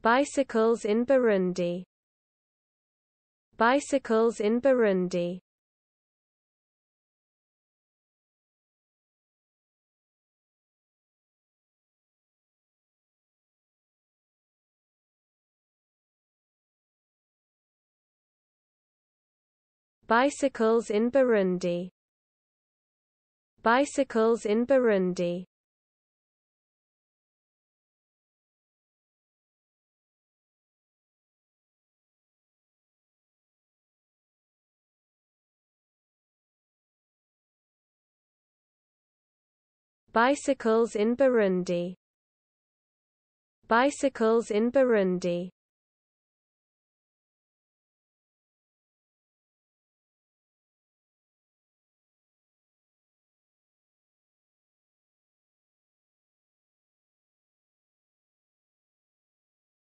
Bicycles in Burundi. Bicycles in Burundi. Bicycles in Burundi. Bicycles in Burundi. Bicycles in Burundi. Bicycles in Burundi.